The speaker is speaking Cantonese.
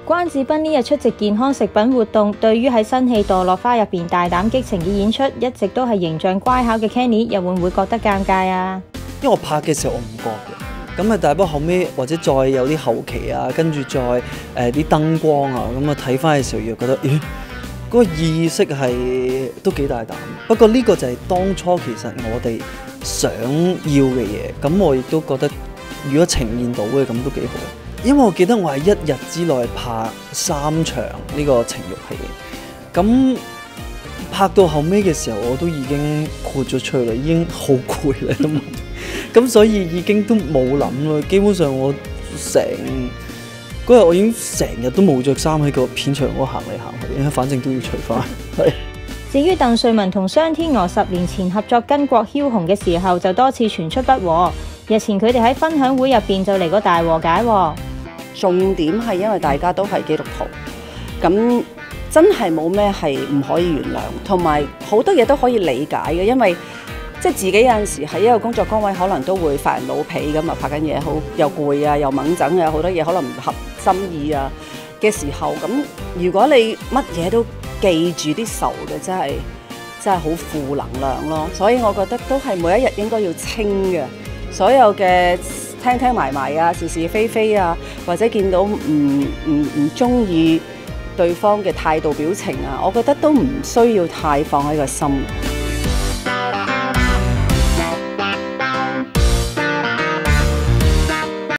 關智斌呢日出席健康食品活動，對於喺新戲《墮落花》入邊大膽激情嘅演出，一直都係形象乖巧嘅 Kenny， 又會唔會覺得尷尬啊？ 因為我拍嘅時候我唔覺嘅，咁啊，但係不過後尾或者再有啲後期啊，跟住再啲燈光啊，咁啊睇翻嘅時候又覺得，咦，嗰個意識係都幾大膽。不過呢個就係當初其實我哋想要嘅嘢，咁我亦都覺得如果呈現到嘅咁都幾好。因為我記得我係一日之內拍3場呢個情慾戲，咁拍到後尾嘅時候我都已經豁咗出去啦，已經好攰啦都冇，咁所以已經都冇諗啦。基本上我嗰日我已經成日都冇着衫喺個片場嗰度行嚟行去，因為反正都要除翻。 至於鄧萃雯同商天娥10年前合作《巾幗梟雄》嘅時候，就多次傳出不和。日前佢哋喺分享會入邊就嚟個大和解喎。 重點係因為大家都係基督徒，咁真係冇咩係唔可以原諒，同埋好多嘢都可以理解嘅，因為即係自己有陣時喺一個工作崗位，可能都會發人老脾咁啊，拍緊嘢好又攰啊，又掹整啊，好多嘢可能唔合心意啊嘅時候，咁如果你乜嘢都記住啲仇嘅，真係好負能量咯。所以我覺得都係每一日應該要清嘅，所有嘅聽埋啊，是是非非啊，或者見到唔中意對方嘅態度表情啊，我覺得都唔需要太放喺個心。